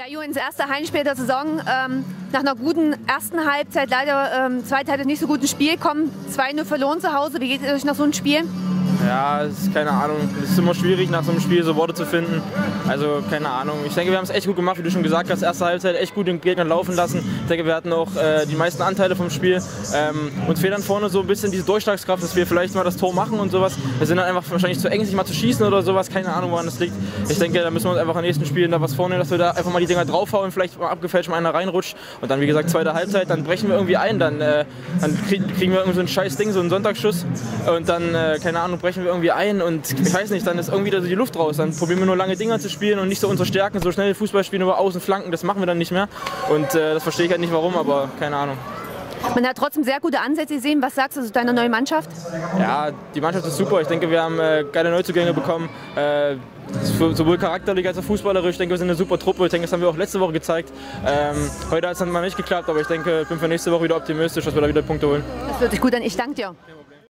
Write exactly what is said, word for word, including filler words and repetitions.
Ju, ins erste Heimspiel der Saison. Ähm, nach einer guten ersten Halbzeit, leider ähm, zweite Halbzeit nicht so guten Spiel, kommen zwei null verloren zu Hause. Wie geht es euch nach so einem Spiel? Ja, es ist keine Ahnung. Es ist immer schwierig, nach so einem Spiel so Worte zu finden. Also, keine Ahnung. Ich denke, wir haben es echt gut gemacht, wie du schon gesagt hast. Erste Halbzeit echt gut den Gegner laufen lassen. Ich denke, wir hatten auch äh, die meisten Anteile vom Spiel. Ähm, uns fehlt dann vorne so ein bisschen diese Durchschlagskraft, dass wir vielleicht mal das Tor machen und sowas. Wir sind dann einfach wahrscheinlich zu ängstlich mal zu schießen oder sowas. Keine Ahnung, woran das liegt. Ich denke, da müssen wir uns einfach in den nächsten Spielen da was vornehmen, dass wir da einfach mal die Dinger draufhauen, vielleicht mal abgefälscht mal einer reinrutscht. Und dann, wie gesagt, zweite Halbzeit, dann brechen wir irgendwie ein. Dann, äh, dann kriegen wir irgendwie so ein scheiß Ding, so einen Sonntagsschuss. Und dann, äh, keine Ahnung, brechen wir irgendwie ein. Und ich weiß nicht, dann ist irgendwie da so die Luft raus. Dann probieren wir nur lange Dinger zu spielen und nicht so unsere Stärken, so schnell Fußball spielen über Außen, Flanken, das machen wir dann nicht mehr. Und äh, das verstehe ich halt nicht warum, aber keine Ahnung. Man hat trotzdem sehr gute Ansätze gesehen. Was sagst du zu deiner neuen Mannschaft? Ja, die Mannschaft ist super. Ich denke, wir haben äh, geile Neuzugänge bekommen. Äh, sowohl charakterlich als auch fußballerisch. Ich denke, wir sind eine super Truppe. Ich denke, das haben wir auch letzte Woche gezeigt. Ähm, heute hat es dann mal nicht geklappt, aber ich denke, ich bin für nächste Woche wieder optimistisch, dass wir da wieder Punkte holen. Das hört sich gut an. Ich danke dir.